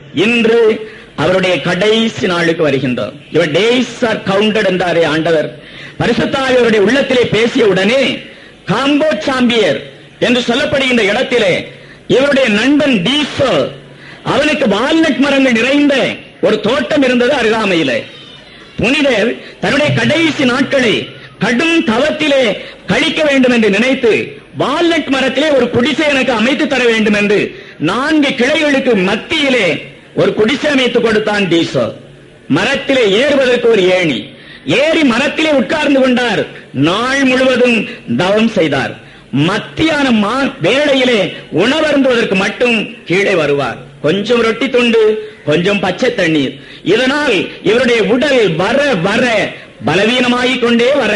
இன்று அவருடைய கடைசி நாளுக்கு வருகின்றோம். யுவர் டேஸ் ஆர் கவுண்டட் என்றாரே ஆண்டவர். பரிசுத்த ஆவியாருடைய உள்ளத்திலே பேசிய உடனே காம்போ சாம்பியர் என்று சொல்லப்படுகின்ற இடத்திலே இவருடைய நண்பன் டீசோ, அவனுக்கு வால்நட் மரங்கள் நிறைந்த ஒரு தோட்டம் இருந்தது அருகாமையிலே. புனிதர் தன்னுடைய கடைசி நாட்களை கடும் தவத்திலே கழிக்க வேண்டும் என்று நினைத்து வால்நட் மரத்திலே ஒரு குடிசை எனக்கு அமைத்து தர வேண்டும் என்று 4 கிளைகளுக்கு மத்தியிலே ஒரு குடிசை அமைத்து கொடுத்தான் டீசோ. மரத்திலே ஏறுவதற்கு ஒரு ஏணி, ஏறி மரத்திலே உட்கார்ந்து கொண்டார். நாள் முழுவதும் தவம் செய்தார். மத்தியான வேளையிலே உணவருந்துவதற்கு மட்டும் கீழே வருவார். கொஞ்சம் ரொட்டி துண்டு, கொஞ்சம் பச்சை தண்ணீர். இதனால் இவருடைய உடல் வர வர பலவீனமாகிக் கொண்டே வர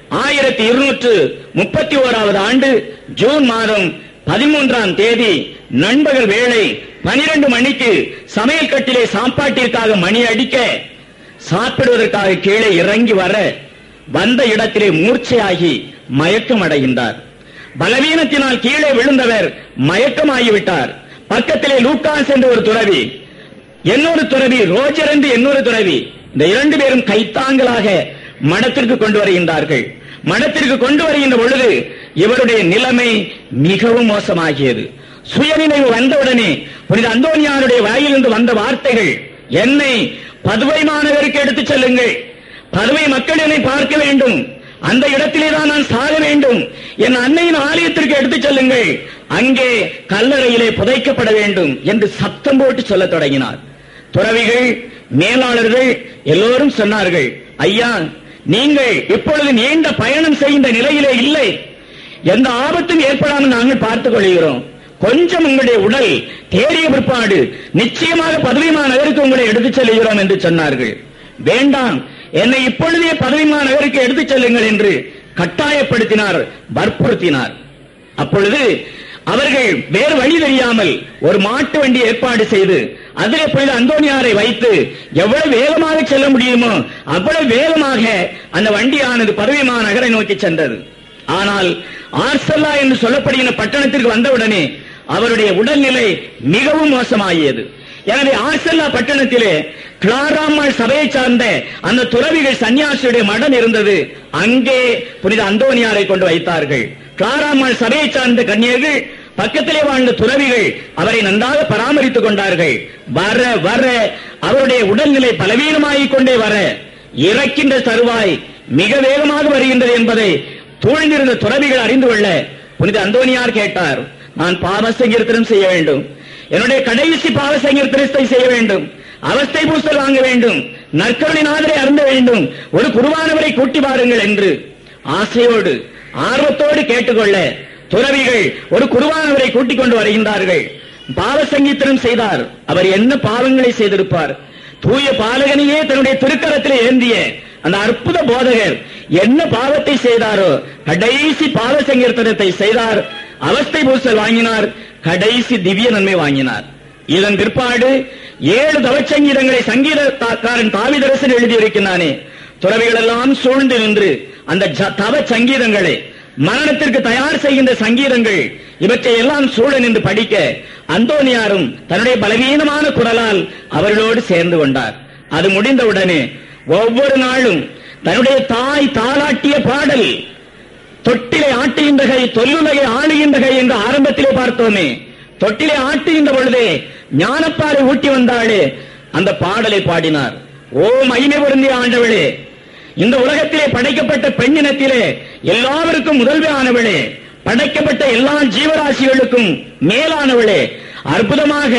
1231 ஆண்டு ஜூன் மாதம் 13ஆம் தேதி நண்பகல் வேளை 12 மணிக்கு சமையல் கட்டிலே சாப்பாட்டிற்காக மணி அடிக்க சாப்பிடுவதற்காக கீழே இறங்கி வர வந்த இடத்திலே மூர்ச்சையாகி மயக்கம் அடைகின்றார். பலவீனத்தினால் கீழே விழுந்தவர் மயக்கமாகிவிட்டார். பக்கத்திலே லூக்காஸ் என்று ஒரு துறவி, இன்னொரு துறவி ரோஜர் என்று இன்னொரு துறவி, இந்த 2 பேரும் கைத்தாங்களாக மடத்திற்கு கொண்டு வருகின்றார்கள். மடத்திற்கு கொண்டு வருகின்ற பொழுது இவருடைய நிலைமை மிகவும் மோசமாகியது. சுயநினைவு வந்தவுடனே புனித அந்தோனியாருடைய வாயிலிருந்து வந்த வார்த்தைகள், என்னை பதுவை மாநகருக்கு எடுத்துச் செல்லுங்கள், பதுவை மக்கள் என்னை பார்க்க வேண்டும், அந்த இடத்திலே தான் நான் சாக வேண்டும், என் அன்னையின் ஆலயத்திற்கு எடுத்துச் செல்லுங்கள், அங்கே கல்லறையிலே புதைக்கப்பட வேண்டும் என்று சத்தம் போட்டு சொல்லத் தொடங்கினார். துறவிகள், மேலாளர்கள் எல்லோரும் சொன்னார்கள், ஐயா, நீங்கள் இப்பொழுது நீண்ட பயணம் செய்கின்ற நிலையிலே இல்லை, எந்த ஆபத்தும் ஏற்படாமல் நாங்கள் பார்த்துக் கொள்கிறோம், கொஞ்சம் உங்களுடைய உடல் தேறிய பிற்பாடு நிச்சயமாக பதவிமா நகருக்கு உங்களை எடுத்துச் செல்கிறோம் என்று சொன்னார்கள். வேண்டாம், என்னை இப்பொழுதே பதவிமா நகருக்கு எடுத்துச் செல்லுங்கள் என்று கட்டாயப்படுத்தினார், வற்புறுத்தினார். அப்பொழுது அவர்கள் வேறு வழி தெரியாமல் ஒரு மாட்டு வண்டி ஏற்பாடு செய்து அதிலே புனித அந்தோனியாரை வைத்து எவ்வளவு வேகமாக செல்ல முடியுமோ அவ்வளவு வேகமாக அந்த வண்டியானது பதவிமா நகரை நோக்கி சென்றது. ஆனால் ஆர்சல்லா என்று சொல்லப்படுகிற பட்டணத்திற்கு வந்தவுடனே அவருடைய உடல்நிலை மிகவும் மோசமாகியது. எனவே ஆர்சல்லா பட்டணத்திலே கிளாராம்மாள் சபையை சார்ந்த அந்த துறவிகள் சன்னியாசியுடைய மடம் இருந்தது. அங்கே புனித அந்தோனியாரை கொண்டு வைத்தார்கள். கிளாராம்மாள் சபையை சார்ந்த கன்னியர்கள், பக்கத்திலே வாழ்ந்த துறவிகள் அவரை நன்றாக பராமரித்துக் கொண்டார்கள். வர வர அவருடைய உடல்நிலை பலவீனமாகிக் கொண்டே வர இறக்கின்ற தருவாய் மிக வேகமாக வருகின்றது என்பதை சூழ்ந்திருந்த துறவிகள் அறிந்து கொள்ள புனித அந்தோனியார் கேட்டார், நான் பாவ சங்கீர்த்தனம் செய்ய வேண்டும், என்னுடைய கடைசி பாவ சங்கீர்த்தனத்தை செய்ய வேண்டும், அவஸ்தை பூசல் வாங்க வேண்டும், நற்கருணைநாதரை அருந்த வேண்டும், ஒரு குருவானவரை கூட்டி வாருங்கள் என்று ஆசையோடு ஆர்வத்தோடு கேட்டுக்கொள்ள துறவிகள் ஒரு குருவானவரை கூட்டிக் கொண்டு வருகின்றார்கள். பாவ சங்கீர்த்தனம் செய்தார். அவர் என்ன பாவங்களை செய்திருப்பார்? தூய பாலகனையே தன்னுடைய திருக்கரத்திலே ஏந்திய அந்த அற்புத போதகர் என்ன பாவத்தை செய்தாரோ கடைசி பாவ சங்கீர்த்தனத்தை செய்தார், அவஸ்தை பூசல் வாங்கினார், கடைசி திவ்ய நன்மை வாங்கினார். இதன் பிற்பாடு 7 தவச்சங்கீதங்களை சங்கீதக்காரன் தாவீதரசன் எழுதியிருக்கிறானே. துறவிகள் எல்லாம் சூழ்ந்து நின்று அந்த தவ சங்கீதங்களை, மரணத்திற்கு தயார் செய்கின்ற சங்கீதங்கள், இவற்றை எல்லாம் சூழ நின்று படிக்க அந்தோனியாரும் தன்னுடைய பலவீனமான குரலால் அவர்களோடு சேர்ந்து கொண்டார். அது முடிந்தவுடனே ஒவ்வொரு நாளும் தன்னுடைய தாய் தாளாட்டிய பாடல், தொட்டிலே ஆட்டுகின்ற கை தொல்லுலகை ஆளுகின்ற கை என்று ஆரம்பத்திலே பார்த்தோமே, தொட்டிலே ஆட்டுகின்ற பொழுதே ஞானப்பாறை ஊட்டி வந்தாளே, அந்த பாடலை பாடினார். ஓ மகிமை பொருந்திய ஆண்டவளே, இந்த உலகத்திலே படைக்கப்பட்ட பெண்ணினத்திலே எல்லாருக்கும் முதல்வரானவளே, படைக்கப்பட்ட எல்லா ஜீவராசிகளுக்கும் மேலானவளே, அற்புதமாக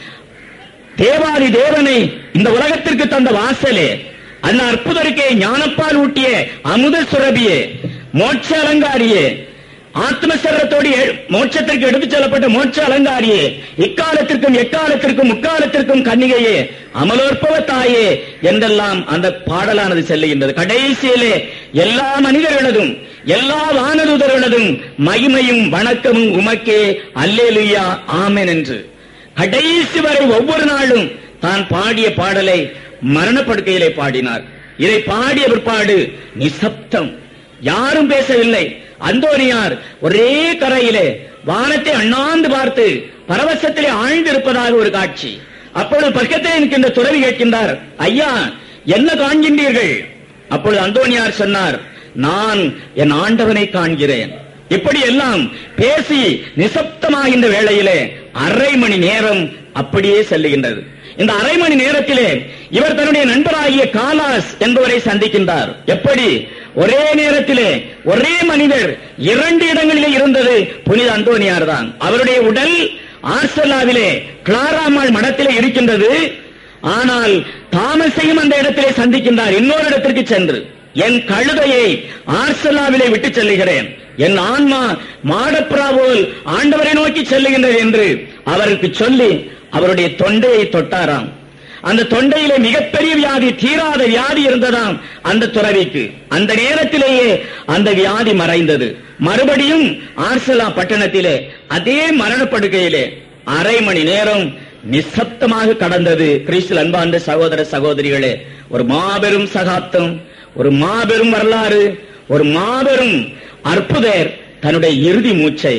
தேவாதி தேவனை இந்த உலகத்திற்கு தந்த வாசலே, அந்த அற்புதருக்கே ஞானப்பால் ஊட்டிய அமுத சுரபியே, மோட்ச அலங்காரியே, ஆத்மசரத்தோடு மோட்சத்திற்கு எடுத்துச் செல்லப்பட்ட மோட்ச அலங்காரியே, இக்காலத்திற்கும் எக்காலத்திற்கும் முக்காலத்திற்கும் கன்னிகையே, அமலோற்பவ தாயே என்றெல்லாம் அந்த பாடலானது செல்லுகின்றது. கடைசியிலே எல்லா மனிதர்களதும் எல்லா வானதூதர்களதும் மகிமையும் வணக்கமும் உமக்கே, அல்லேலூயா, ஆமென் என்று கடைசி வரை ஒவ்வொரு நாளும் தான் பாடிய பாடலை மரணப்படுக்கையிலே பாடினார். இதை பாடிய பிற்பாடு நிசப்தம், யாரும் பேசவில்லை. அந்தோனியார் ஒரே கரையிலே வானத்தை அண்ணாந்து பார்த்து பரவசத்திலே ஆழ்ந்திருப்பதாக ஒரு காட்சி. அப்பொழுது பக்கத்தில் இருக்கின்ற துறவி கேட்கின்றார், ஐயா என்ன காண்கின்றீர்கள்? அப்பொழுது அந்தோனியார் சொன்னார், நான் என் ஆண்டவனை காண்கிறேன். இப்படி எல்லாம் பேசி நிசப்தமாகின்ற வேளையிலே அரை மணி நேரம் அப்படியே செல்லுகின்றது. இந்த அரை மணி நேரத்திலே இவர் தன்னுடைய நண்பராகிய காலாஸ் என்பவரை சந்திக்கின்றார். எப்படி? ஒரே நேரத்திலே ஒரே மனிதர் 2 இடங்களிலே இருந்தது புனித அந்தோனியார் தான். அவருடைய உடல் ஆர்சலாவிலே கிளாராமாள் மடத்திலே இருக்கின்றது. ஆனால் தாமஸையும் அந்த இடத்திலே சந்திக்கின்றார். இன்னொரு இடத்திற்கு சென்று, என் கழுதையை ஆர்சலாவிலே விட்டு செல்லுகிறேன், என் ஆன்மா மாடப்புறா போல் ஆண்டவரை நோக்கி செல்லுகின்றது என்று அவருக்கு சொல்லி அவருடைய தொண்டையை தொட்டாராம். அந்த தொண்டையிலே மிகப்பெரிய வியாதி, தீராத வியாதி இருந்ததாம் அந்த துறவிக்கு. அந்த நேரத்திலேயே அந்த வியாதி மறைந்தது. மறுபடியும் ஆர்சலா பட்டணத்திலே அதே மரணப்படுக்கையிலே அரை மணி நேரம் நிசப்தமாக கடந்தது. கிறிஸ்துவில் அன்பார்ந்த சகோதர சகோதரிகளே, ஒரு மாபெரும் சகாப்தம், ஒரு மாபெரும் வரலாறு, ஒரு மாபெரும் அற்புதர் தன்னுடைய இறுதி மூச்சை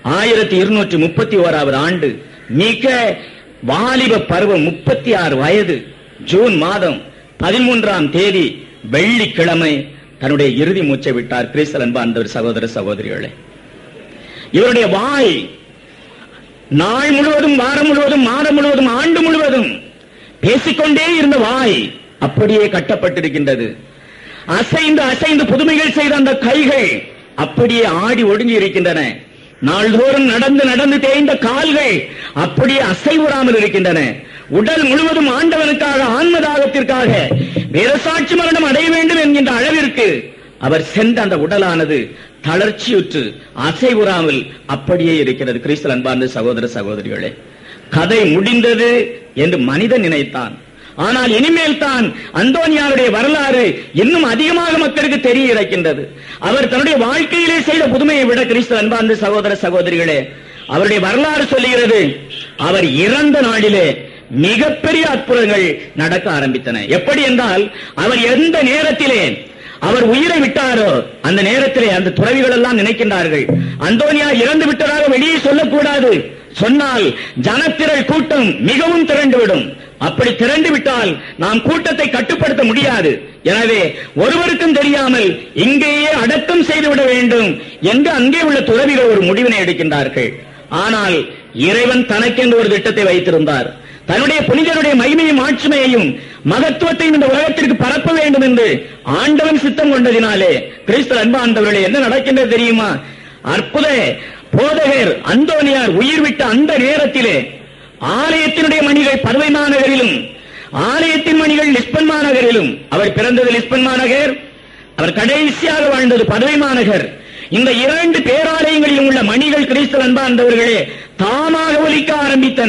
1231 ஆண்டு, மிக வாலிப பருவம், 36 வயது, ஜூன் மாதம் 13ஆம் தேதி வெள்ளிக்கிழமை தன்னுடைய இறுதி மூச்சை விட்டார். கிறிஸ்துவில் அன்பார்ந்த சகோதர சகோதரிகளே, இவருடைய வாய் நாள் முழுவதும், வாரம் முழுவதும், மாதம் முழுவதும், ஆண்டு முழுவதும் பேசிக்கொண்டே இருந்த வாய் அப்படியே கட்டப்பட்டிருக்கின்றது. அசைந்து அசைந்து புதுமைகள் செய்த அந்த கைகள் அப்படியே ஆடி ஒடுங்கி இருக்கின்றன. நாள்தோறும் நடந்து நடந்து தேய்ந்த கால்கள் அப்படியே அசைவுறாமல் இருக்கின்றன. உடல் முழுவதும் ஆண்டவனுக்காக, ஆன்மதாகத்திற்காக வேறசாட்சி மரணம் அடைய வேண்டும் என்கின்ற அளவிற்கு அவர் சென்ற அந்த உடலானது தளர்ச்சியுற்று அசைவுறாமல் அப்படியே இருக்கிறது. கிறிஸ்துவில் அன்பார்ந்த சகோதர சகோதரிகளே, கதை முடிந்தது என்று மனிதன் நினைத்தான். ஆனால் இனிமேல் தான் அந்தோனியாருடைய வரலாறு இன்னும் அதிகமாக மக்களுக்கு தெரிய இருக்கின்றது. அவர் தன்னுடைய வாழ்க்கையிலே செய்த புதுமையை விட, கிறிஸ்துவில் அன்பார்ந்த சகோதர சகோதரிகளே, அவருடைய வரலாறு சொல்லுகிறது, அவர் இறந்த நாளிலே மிகப்பெரிய அற்புதங்கள் நடக்க ஆரம்பித்தன. எப்படி என்றால், அவர் எந்த நேரத்திலே அவர் உயிரை விட்டாரோ அந்த நேரத்திலே அந்த துறவிகள் எல்லாம் நினைக்கின்றார்கள், அந்தோனியார் இறந்து விட்டதாக வெளியே சொல்லக்கூடாது, சொன்னால் ஜனத்திரள் கூட்டம் மிகவும் திரண்டுவிடும், அப்படி திரண்டு விட்டால் நாம் கூட்டத்தை கட்டுப்படுத்த முடியாது, எனவே ஒருவருக்கும் தெரியாமல் இங்கேயே அடக்கம் செய்துவிட வேண்டும் என்று அங்கே உள்ள துறவிகள் ஒரு முடிவினை எடுக்கின்றார்கள். ஆனால் இறைவன் தனக்கென்று ஒரு திட்டத்தை வைத்திருந்தார். தன்னுடைய புனிதருடைய மகிமையும் ஆட்சிமையையும் மகத்துவத்தையும் இந்த உலகத்திற்கு பரப்ப வேண்டும் என்று ஆண்டவன் சித்தம் கொண்டதினாலே, கிறிஸ்து அன்பார்ந்தவர்களே, என்ன நடக்கின்றது தெரியுமா? அற்புத போதகர் அந்தோனியார் உயிர் விட்ட அந்த நேரத்திலே ஆலயத்தினுடைய மணிகள் பதுவை மாநகரிலும், ஆலயத்தின் மணிகள் லிஸ்பன் மாநகரிலும், அவர் பிறந்தது லிஸ்பன் மாநகர், அவர் கடைசியாக வாழ்ந்தது பதுவை மாநகர். இந்த 2 பேராலயங்களிலும் உள்ள மணிகள் கிறிஸ்து அன்பார்ந்தவர்களே தாமாக ஒலிக்க ஆரம்பித்தன.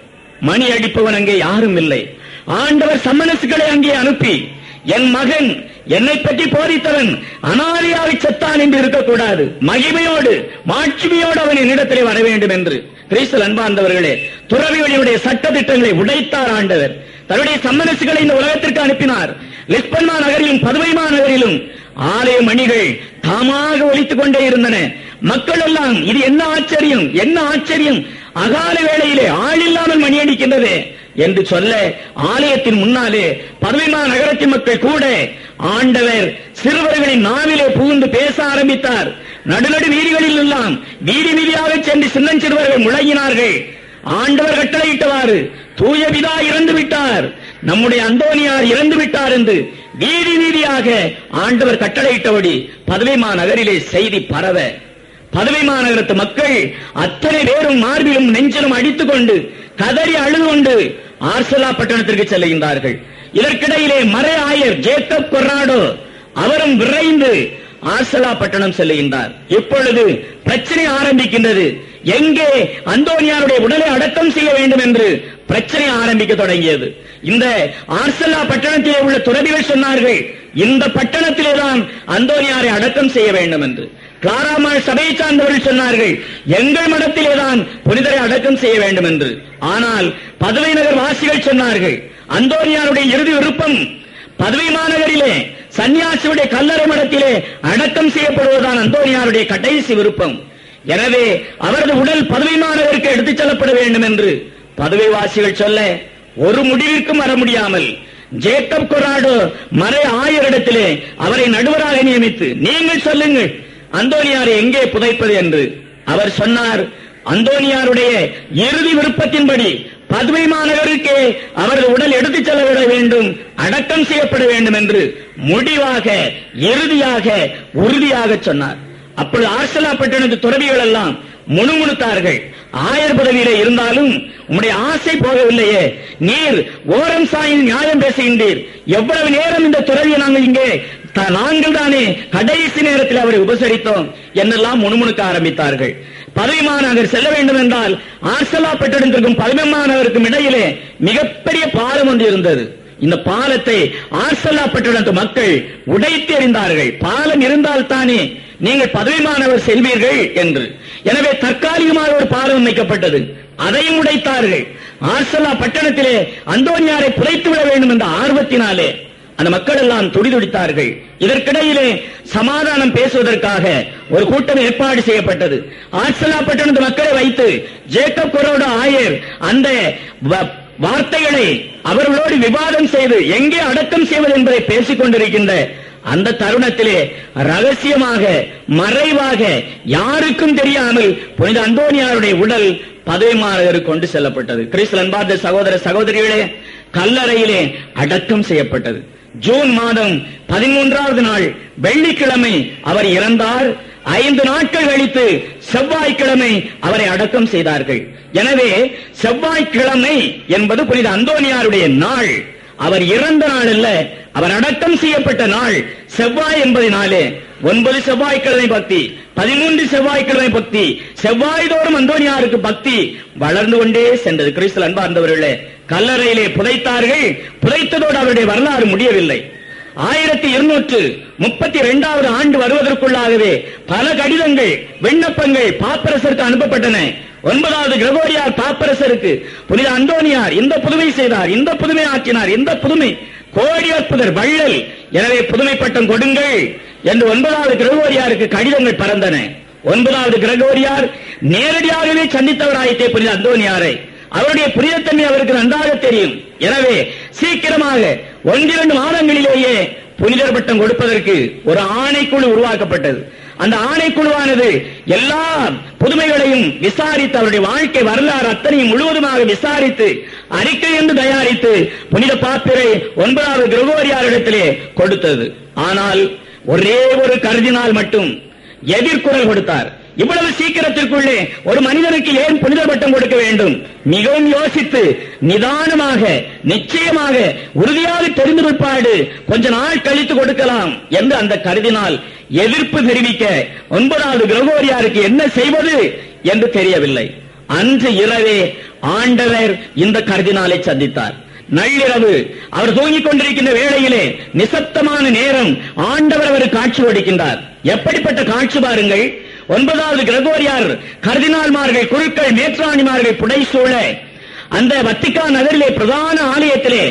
மணி அடிப்பவன் அங்கே யாரும் இல்லை. ஆண்டவர் சம்மனசுகளை அங்கே அனுப்பி, என் மகன் என்னை பற்றி போதித்தவன் அனாதையாக செத்தான் என்று இருக்கக்கூடாது, மகிமையோடு மாட்சிமையோடு அவன் என்னிடத்திலே வர வேண்டும் என்று கிறிஸ்து அன்பார்ந்தவர்களே துறவிகளுடைய சட்ட திட்டங்களை உடைத்தார் ஆண்டவர். தன்னுடைய சம்மனசுகளை இந்த உலகத்திற்கு அனுப்பினார். லிஸ்பன்மா நகரிலும் பதுவைமா நகரிலும் ஆலய மணிகள் தாமாக ஒலித்துக் கொண்டே இருந்தன. மக்கள் எல்லாம் இது என்ன ஆச்சரியம், என்ன ஆச்சரியம், அகால வேளையிலே ஆள் இல்லாமல் மணி அடிக்கின்றது என்று சொல்ல, ஆலயத்தின் முன்னாலே பதுவைமா நகரத்தின் மக்கள் கூட ஆண்டவர் சிறுவர்களின் நாவிலே புகுந்து பேச ஆரம்பித்தார். நடுநடு வீதிகளில் எல்லாம் வீதி வீதியாக சென்று சின்னஞ்சிறுவர்கள் முழங்கினார்கள். ஆண்டவர் கட்டளையிட்டவாறு, தூய பிதா இறந்து விட்டார், நம்முடைய அந்தோனியார் இறந்து விட்டார் என்று வீதி வீதியாக ஆண்டவர் கட்டளையிட்டபடி பதுவைமா நகரிலே செய்தி பரவ, பதுவை மாநகரத்து மக்கள் அத்தனை பேரும் மார்பிலும் நெஞ்சிலும் அடித்துக் கொண்டு கதறி அழுது கொண்டு ஆர்சலா பட்டணத்திற்கு செல்கின்றார்கள். இதற்கிடையிலே மறை ஆயர் ஜேக்கப் கொர்ராடோ அவரும் விரைந்து ஆர்சலா பட்டணம் செல்லுகின்றார். இப்பொழுது பிரச்சனை ஆரம்பிக்கின்றது. எங்கே அந்தோனியாருடைய உடலை அடக்கம் செய்ய வேண்டும் என்று பிரச்சனை ஆரம்பிக்க தொடங்கியது. இந்த ஆர்சலா பட்டணத்திலே உள்ள துறவிகள் சொன்னார்கள், இந்த பட்டணத்திலேதான் அந்தோனியாரை அடக்கம் செய்ய வேண்டும் என்று. கிளாராமாள் சபையை சார்ந்தவர்கள் சொன்னார்கள், எங்கள் மடத்திலேதான் புனிதரை அடக்கம் செய்ய வேண்டும் என்று. ஆனால் பதுவை நகர் வாசிகள் சொன்னார்கள், அந்தோனியாருடைய இறுதி விருப்பம் பதுவை மாநகரிலே சன்னியாசியுடைய கல்லறை மடத்திலே அடக்கம் செய்யப்படுவதுதான் அந்தோனியாருடைய கடைசி விருப்பம். எனவே அவரது உடல் பதுவை மாநகருக்கு எடுத்துச் செல்லப்பட வேண்டும் என்று பதுவை வாசிகள் சொல்ல, ஒரு முடிவிற்கும் வர முடியாமல் ஜேக்கப் கொராடோ மறை ஆயரிடத்திலே அவரை நடுவராக நியமித்து, நீங்கள் சொல்லுங்கள் அந்தோனியாரை எங்கே புதைப்பது என்று. அவர் சொன்னார், அந்தோனியாருடைய இறுதி விருப்பத்தின்படி பதுமை மாநகருக்கே அவரது உடல் எடுத்துச் செல்லப்பட வேண்டும், அடக்கம் செய்யப்பட வேண்டும் என்று முடிவாக இறுதியாக உறுதியாக சொன்னார். அப்பொழுது ஆர்சலா பட்டணத்து துறவிகள் எல்லாம் முணுமுணுத்தார்கள். ஆயர் பதவியிலே இருந்தாலும் உம்முடைய ஆசை போகவில்லையே, நீர் ஓரம் சாயின் நியாயம் பேசுகின்றீர், எவ்வளவு நேரம் இந்த துறவியை நாங்கள் இங்கே நாங்கள் தானே கடைசி நேரத்தில் அவரை உபசரித்தோம் என்னெல்லாம் முணுமுணுக்க ஆரம்பித்தார்கள். பதுமை மாநகர் செல்ல வேண்டும் என்றால் ஆர்சலா பட்டணத்திற்கும் பதுமை மாநகருக்கும் இடையிலே மிகப்பெரிய பாலம் ஒன்று இருந்தது. இந்த பாலத்தை ஆர்சலா பட்டணத்து மக்கள் உடைத்து எறிந்தார்கள். பாலம் இருந்தால் தானே நீங்கள் பதுமை மாநகர் செல்வீர்கள் என்று. எனவே தற்காலிகமாக ஒரு பாலம் அமைக்கப்பட்டது, அதையும் உடைத்தார்கள். ஆர்சலா பட்டணத்திலே அந்தோனியாரை புதைத்து விட வேண்டும் என்ற ஆர்வத்தினாலே அந்த மக்கள் எல்லாம் துடிதுடித்தார்கள். இதற்கிடையிலே சமாதானம் பேசுவதற்காக ஒரு கூட்டம் ஏற்பாடு செய்யப்பட்டது. ஆர்சலா பட்டணத்து மக்களை வைத்து ஜேக்கப் கொராடோ ஆயர் அந்த வார்த்தைகளை அவர்களோடு விவாதம் செய்து எங்கே அடக்கம் செய்வது என்பதை பேசிக் கொண்டிருக்கின்ற அந்த தருணத்திலே ரகசியமாக மறைவாக யாருக்கும் தெரியாமல் புனித அந்தோனியாருடைய உடல் பதுமை மாநகருக்கு கொண்டு செல்லப்பட்டது. கிறிஸ்து அன்பார்ந்த சகோதர சகோதரிகளே, கல்லறையிலே அடக்கம் செய்யப்பட்டது. ஜூன் மாதம் 13வது நாள் வெள்ளிக்கிழமை அவர் இறந்தார். 5 நாட்கள் கழித்து செவ்வாய்க்கிழமை அவரை அடக்கம் செய்தார்கள். எனவே செவ்வாய்க்கிழமை என்பது புனித அந்தோனியாருடைய நாள். அவர் இறந்த நாள் அல்ல, அவர் அடக்கம் செய்யப்பட்ட நாள். செவ்வாய் என்பதனாலே 9 செவ்வாய்க்கிழமை பக்தி, 13 செவ்வாய்க்கிழமை பக்தி, செவ்வாய்தோறும் அந்தோனியாருக்கு பக்தி வளர்ந்து கொண்டே சென்றது. கிறிஸ்து அன்பார்ந்தவர்களே, கல்லறையிலே புதைத்தார்கள். புதைத்ததோடு அவருடைய வரலாறு முடியவில்லை. 1232வது ஆண்டு வருவதற்குள்ளாகவே பல கடிதங்கள், விண்ணப்பங்கள் பாப்பரசருக்கு அனுப்பப்பட்டன. 9வது கிரகோரியார் பாப்பரசருக்கு புனித அந்தோனியார் இந்த புதுமை செய்தார், இந்த புதுமை ஆற்றினார், இந்த புதுமை கோடி அற்புதர் வள்ளல், எனவே புதுமை பட்டம் கொடுங்கள் என்று 9வது கிரகோரியாருக்கு கடிதங்கள் பறந்தன. 9வது கிரகோரியார் நேரடியாகவே சந்தித்தவராயிட்டே புனித அந்தோனியாரை. அவருடைய புனிதத்தன்மை அவருக்கு நன்றாக தெரியும். எனவே சீக்கிரமாக 1-2 மாதங்களிலேயே புனிதர் பட்டம் கொடுப்பதற்கு ஒரு ஆணைக்குழு உருவாக்கப்பட்டது. அந்த ஆணைக்குழுவானது எல்லா புதுமைகளையும் விசாரித்து அவருடைய வாழ்க்கை வரலாறு அத்தனையும் முழுவதுமாக விசாரித்து அறிக்கை என்று தயாரித்து புனித பாப்பிரை 9வது கிரகோரியாரிடத்திலே கொடுத்தது. ஆனால் ஒரே ஒரு கர்தினால் மட்டும் எதிர்குரல் கொடுத்தார். இவ்வளவு சீக்கிரத்திற்குள்ளே ஒரு மனிதனுக்கு ஏன் புனித பட்டம் கொடுக்க வேண்டும்? மிகவும் யோசித்து நிதானமாக நிச்சயமாக உறுதியாக தெரிந்து பிற்பாடு கொஞ்ச நாள் கழித்து கொடுக்கலாம் என்று அந்த கர்தினால் எதிர்ப்பு தெரிவிக்க 9வது கிரகோரியாருக்கு என்ன செய்வது என்று தெரியவில்லை. அன்று இரவே ஆண்டவர் இந்த கர்தினாலை சந்தித்தார். நள்ளிரவு அவர் தூங்கிக் கொண்டிருக்கின்ற வேளையிலே நிசப்தமான நேரம் ஆண்டவர் அவருக்கு காட்சி கொடுக்கின்றார். எப்படிப்பட்ட காட்சி பாருங்கள். 9வது கிரகோரியார் கர்தினால்மார்கள், குருக்கள், மேற்றாணிமார்கள் புடைசூழ அந்த வத்திக்கான் நகரிலே பிரதான ஆலயத்திலே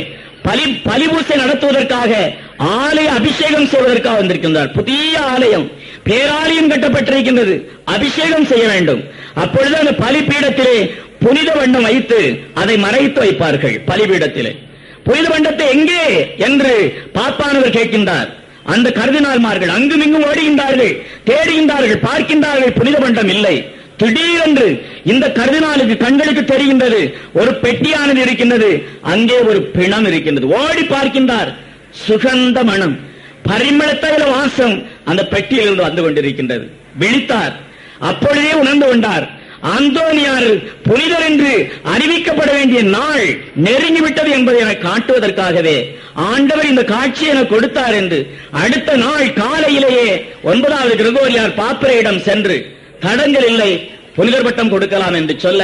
பலிபூசை நடத்துவதற்காக ஆலய அபிஷேகம் செய்வதற்காக வந்திருக்கின்றார். புதிய ஆலயம், பேராலயம் கட்டப்பட்டிருக்கின்றது, அபிஷேகம் செய்ய வேண்டும். அப்பொழுது அந்த பலிபீடத்திலே புனித வண்டம் வைத்து அதை மறைத்து வைப்பார்கள். பலிபீடத்திலே புனித வண்டத்தை எங்கே என்று பாப்பானவர் கேட்கின்றார். அந்த கர்தினால்மார்கள் அங்கும் இங்கும் ஓடுகின்றார்கள், தேடுகின்றார்கள், பார்க்கின்றார்கள், புனித வண்டம் இல்லை. திடீரென்று இந்த கர்தினாலுக்கு கண்களுக்கு தெரிகின்றது, ஒரு பெட்டியானது இருக்கின்றது, அங்கே ஒரு பிணம் இருக்கின்றது. ஓடி பார்க்கின்றார், சுகந்த மனம், பரிமள தைல வாசம் அந்த பெட்டியிலிருந்து வந்து கொண்டிருக்கின்றது. விழித்தார். அப்பொழுதே உணர்ந்து கொண்டார், அந்தோனியார் புனிதர் என்று அறிவிக்கப்பட வேண்டிய நாள் நெருங்கிவிட்டது என்பதை எனக்கு காட்டுவதற்காகவே ஆண்டவர் இந்த காட்சி என கொடுத்தார் என்று அடுத்த நாள் காலையிலேயே 9வது கிரகோரியார் பாப்பரையிடம் சென்று தடங்கள் இல்லை, புனிதர் பட்டம் கொடுக்கலாம் என்று சொல்ல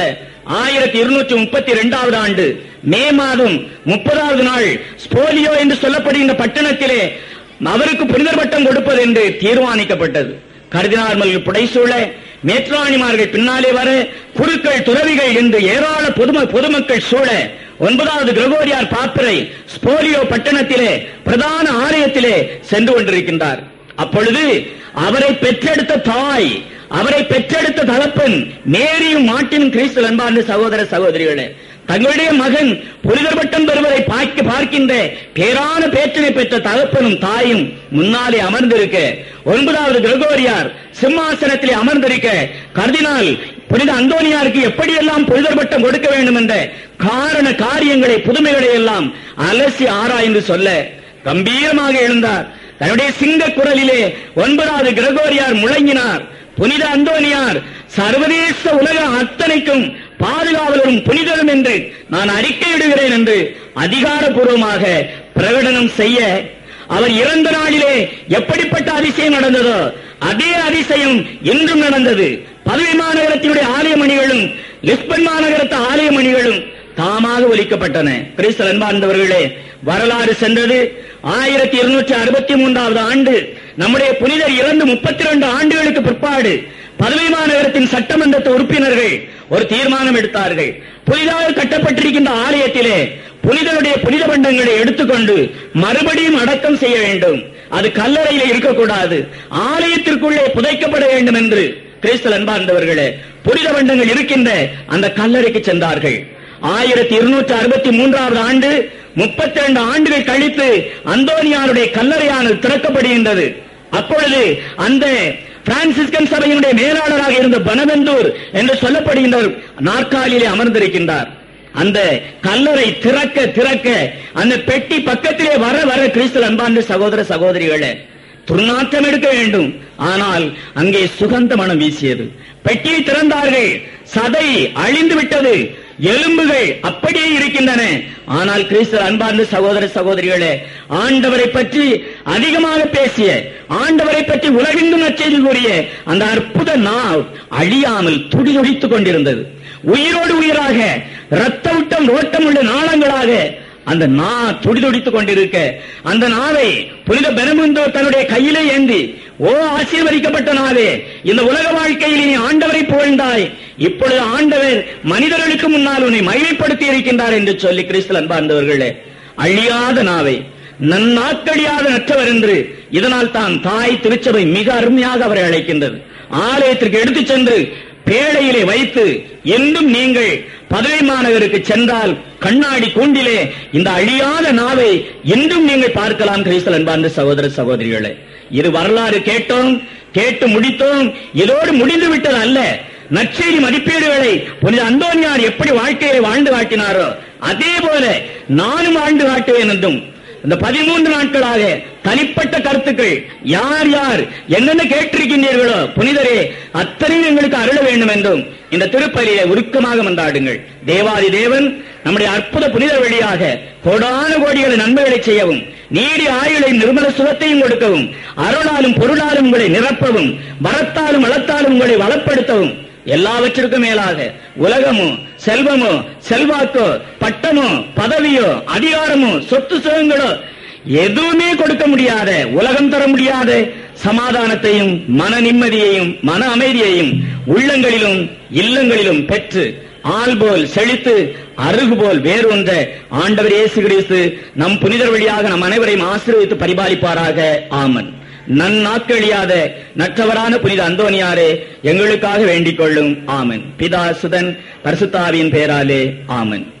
1232வது ஆண்டு மே மாதம் 30வது நாள் ஸ்போலியோ என்று சொல்லப்படுகின்ற பட்டணத்திலே அவருக்கு புனிதர் பட்டம் கொடுப்பது என்று தீர்மானிக்கப்பட்டது. கர்தினால்மார்கள் புடைசூழ, மேற்றாணிமார்கள் பின்னாலே வர, குருக்கள், துறவிகள் என்று ஏராள பொதுமக்கள் சூழ 9வது கிரகோரியார் பாப்பரை ஸ்போலியோ பட்டணத்திலே பிரதான ஆலயத்திலே சென்று கொண்டிருக்கின்றார். அப்பொழுது அவரை பெற்றெடுத்த தாய், அவரை பெற்றெடுத்த தகப்பன் மேரியும் மார்ட்டினும், கிறிஸ்து அன்பார்ந்த சகோதர சகோதரிகளே, தங்களுடைய மகன் புனிதர் பட்டம் பெறுவதை பார்க்கின்ற பேரான பேற்றினை பெற்ற தகப்பனும் தாயும் முன்னாலே அமர்ந்திருக்க, 9வது கிரகோரியார் சிம்மாசனத்திலே அமர்ந்திருக்க, கர்தினால் புனித அந்தோனியாருக்கு எப்படியெல்லாம் புனிதர் பட்டம் கொடுக்க வேண்டும் என்ற காரண காரியங்களை புதுமைகளை எல்லாம் அலசி ஆராய்ந்து சொல்ல கம்பீரமாக எழுந்தார். தன்னுடைய சிங்க குரலிலே 9வது கிரகோரியார் முழங்கினார், புனித அந்தோனியார் சர்வதேச உலக அத்தனைக்கும் பாதுகாவலரும் புனிதரும் என்று நான் அறிக்கையிடுகிறேன் என்று அதிகாரப்பூர்வமாக பிரகடனம் செய்ய, அவர் இறந்த நாளிலே எப்படிப்பட்ட அதிசயம் நடந்ததோ அதே அதிசயம் இன்றும் நடந்தது. பதவி மாநகரத்தினுடைய ஆலய மணிகளும் லிஸ்பன் மாநகரத்து ஆலய மணிகளும் தாமாக ஒலிக்கப்பட்டன. கிறிஸ்தவ அன்பார்ந்தவர்களே, வரலாறு சென்றது 1263வது ஆண்டு. நம்முடைய புனிதர் இறந்து 32 ஆண்டுகளுக்கு பிற்பாடு பதவி மாநகரத்தின் சட்டமன்ற உறுப்பினர்கள் ஒரு தீர்மானம் எடுத்தார்கள். புதிதாக கட்டப்பட்டிருக்கின்ற ஆலயத்திலே புனிதருடைய புனித பண்டங்களை எடுத்துக்கொண்டு மறுபடியும் அடக்கம் செய்ய வேண்டும். அது கல்லறையில் இருக்கக்கூடாது, ஆலயத்திற்குள்ளே புதைக்கப்பட வேண்டும் என்று கிறிஸ்தவ அன்பார்ந்தவர்களே புனித பண்டங்கள் இருக்கின்ற அந்த கல்லறைக்கு சென்றார்கள். 1263வது ஆண்டு 32 ஆண்டுகள் கழித்து அந்தோனியாருடைய கல்லறையானது திறக்கப்படுகின்றது. அப்பொழுது அந்த பிரான்சிஸ்கன் சபையினுடைய மேலாளராக இருந்த பனவெந்தூர் என்று சொல்லப்படுகின்ற நாற்காலியிலே அமர்ந்திருக்கின்றார். அந்த கல்லறை திறக்க திறக்க அந்த பெட்டி பக்கத்திலே வர வர கிறிஸ்தவ அன்பார்ந்த சகோதர சகோதரிகளே துர்நாற்றம் எடுக்க வேண்டும். ஆனால் அங்கே சுகந்த மனம் வீசியது. பெட்டியை திறந்தார்கள், சதை அழிந்து விட்டது, எலும்புகள் அப்படியே இருக்கின்றன. ஆனால் கிறிஸ்தவ அன்பார்ந்த சகோதர சகோதரிகளே, ஆண்டவரை பற்றி அதிகமாக பேசிய, ஆண்டவரை பற்றி உலகெங்கும் நற்செய்தி கூறிய அந்த அற்புத நாவ் அழியாமல் துடிதுடித்துக் கொண்டிருந்தது. உயிரோடு உயிராக இரத்த ஊட்டம் ஓட்டம் உள்ள நாளங்களாக அந்த நா துடிதுடித்துக் கொண்டிருக்க, அந்த நாவை புனித பெனமுந்தோர் தன்னுடைய கையிலே ஏந்தி, ஓ ஆசீர்வதிக்கப்பட்ட நாவே, இந்த உலக வாழ்க்கையில் நீ ஆண்டவரை புகழ்ந்தாய், இப்பொழுது ஆண்டவர் மனிதர்களுக்கு முன்னால் உன்னை மகிமைப்படுத்தி இருக்கின்றார் என்று சொல்லி கிறிஸ்தவ அன்பார்ந்தவர்களே, அழியாத நாவை நன்னாக்கழியாத நற்றவர் என்று இதனால் தான் தாய் திருச்சபை மிக அருமையாக அவரை அழைக்கின்றது. ஆலயத்திற்கு எடுத்துச் சென்று பேழையிலே வைத்து, என்றும் நீங்கள் பதவி மாநகருக்கு சென்றால் கண்ணாடி கூண்டிலே இந்த அழியாத நாவை என்றும் நீங்கள் பார்க்கலாம். கிறிஸ்தவ அன்பார்ந்த சகோதர சகோதரிகளே, இது வரலாறு கேட்டோம், கேட்டு முடித்தோம், இதோடு முடிந்து விட்டது அல்ல. நற்செய்தி மதிப்பீடுகளை புனித அந்தோனியார் எப்படி வாழ்க்கையை வாழ்ந்து காட்டினாரோ அதே போல நானும் வாழ்ந்து காட்டுவேன் என்றும், இந்த 13 நாட்களாக தனிப்பட்ட கருத்துக்கள் யார் யார் என்னென்ன கேட்டிருக்கின்றீர்களோ புனிதரே அத்தனையும் எங்களுக்கு அருள வேண்டும் என்றும் இந்த திருப்பலியை உருக்கமாக மன்றாடுங்கள். தேவாதி தேவன் நம்முடைய அற்புத புனிதர் வழியாக கோடான கோடிகளை நன்மைகளை செய்யவும், நீடி ஆயுளையும் நிர்மல சுகத்தையும் கொடுக்கவும், அருளாலும் பொருளாலும் உங்களை நிரப்பவும், வரத்தாலும் வளத்தாலும் உங்களை வளப்படுத்தவும், எல்லாவற்றிற்கும் மேலாக உலகமோ செல்வமோ செல்வாக்கோ பட்டமோ பதவியோ அதிகாரமோ சொத்து சுகங்களோ எதுவுமே கொடுக்க முடியாத, உலகம் தர முடியாத சமாதானத்தையும் மன நிம்மதியையும் மன அமைதியையும் உள்ளங்களிலும் இல்லங்களிலும் பெற்று ஆள் போல் செழித்து அருகு போல் வேறு ஒன்ற ஆண்டவர் இயேசு கிறிஸ்து நம் புனிதர் வழியாக நம் அனைவரையும் ஆசீர்வதித்து பரிபாலிப்பாராக. ஆமன். நன்னாக்கழியாத நற்றவரான புனித அந்தோனியாரே எங்களுக்காக வேண்டிக் கொள்ளும். ஆமன். பிதா சுதன் பரிசுத்த ஆவியின் பெயராலே. ஆமன்.